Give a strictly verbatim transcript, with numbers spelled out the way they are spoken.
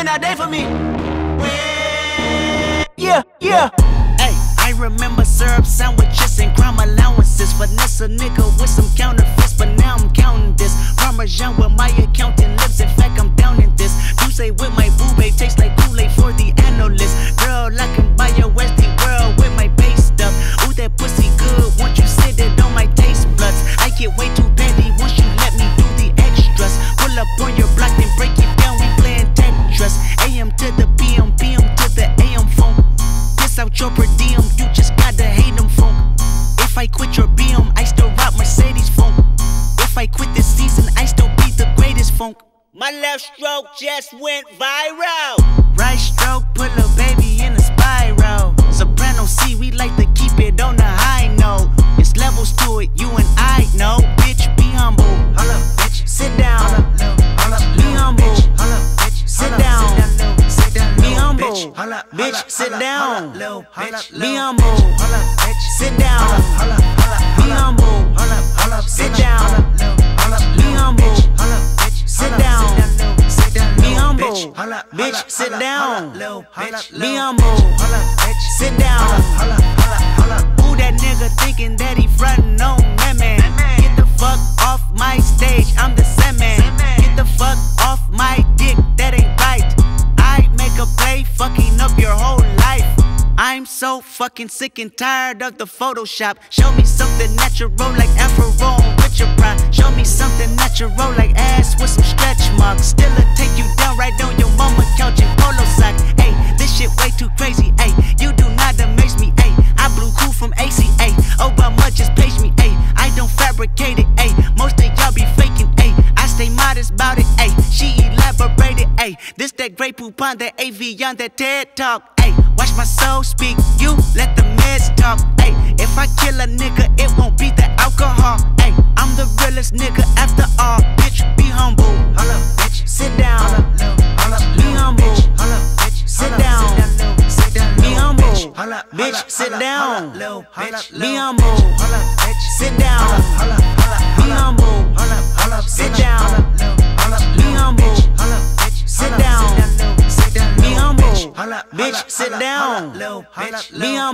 been all day for me. Yeah, yeah. Hey, I remember syrup sandwiches and crime allowances. Finesse a nigga with some counterfeits, but now I'm counting this. Parmesan with my accountant lips, in fact I'm down in this. You say with my boo babe, tastes like Kool-Aid for the analyst. Girl, I can buy your Westie world with my base stuff. Ooh, that pussy good, once you sit it on my taste buds. I get way too petty once you let me do the extras. Pull up on your block, then break it down, we playing Tetris. A M to the P M, P M to the A M phone. Piss out your per diem, you just gotta hate them funk. If I quit your B M, I still rock Mercedes funk. If I quit this season, I still be the greatest funk. My left stroke just went viral. Right stroke put a baby in a spiral. Soprano C, we like to keep it on the high note. It's levels to it, you and I know. Bitch, be humble. Hold up, bitch. Sit down. Hold up, be humble. Hold up, bitch. Sit down. Be humble. Bitch, sit down. Be humble. Sit down. Be humble. Sit down. Be humble. Sit down. Be humble. Bitch, sit down. Be humble. Sit down. Who that nigga thinking that he frontin' on me, man? Get the fuck off my stage, I'm the same man. Get the fuck off my dick, that ain't right. I make a play, fucking up your whole life. I'm so fucking sick and tired of the Photoshop. Show me something natural like Afro with your pride. Show me something natural like ass with some stretch marks. Still a take you down right on your mama couch in polo sock. Ayy, this shit way too crazy. Ayy, you do not amaze me. Ayy, I blew cool from A C A. Obama just page me. Ayy, I don't fabricate it. Ayy, most of y'all be faking. Ayy, I stay modest about it. Ayy, she elaborated. Ayy, this that Grey Poupon, that A V on that TED Talk. Ayy, watch my soul speak, you let the meds talk. Ayy, if I kill a nigga, it won't be the alcohol. Ayy, I'm the realest nigga after all. Bitch, be humble. Hold up, bitch. Sit down. Be humble. Sit down. Be humble. Bitch, sit down. Be humble. Sit down. Be humble. Sit down. Be humble. Sit down. Be humble. Bitch, sit down. Be humble.